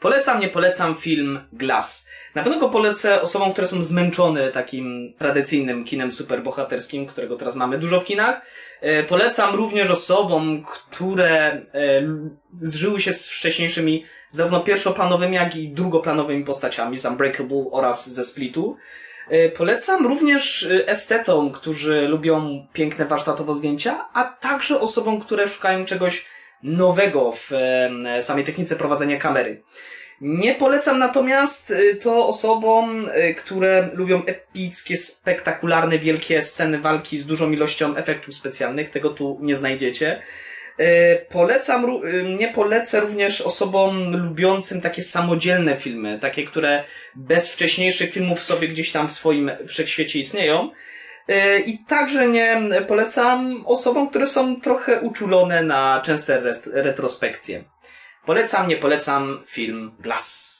Polecam, nie polecam film Glass. Na pewno go polecę osobom, które są zmęczone takim tradycyjnym kinem superbohaterskim, którego teraz mamy dużo w kinach. Polecam również osobom, które zżyły się z wcześniejszymi zarówno pierwszoplanowymi, jak i drugoplanowymi postaciami z Unbreakable oraz ze Splitu. Polecam również estetom, którzy lubią piękne warsztatowo zdjęcia, a także osobom, które szukają czegoś nowego w samej technice prowadzenia kamery. Nie polecam natomiast to osobom, które lubią epickie, spektakularne, wielkie sceny walki z dużą ilością efektów specjalnych. Tego tu nie znajdziecie. Nie polecę również osobom lubiącym takie samodzielne filmy, takie, które bez wcześniejszych filmów sobie gdzieś tam w swoim wszechświecie istnieją. I także nie polecam osobom, które są trochę uczulone na częste retrospekcje. Polecam, nie polecam film Glass.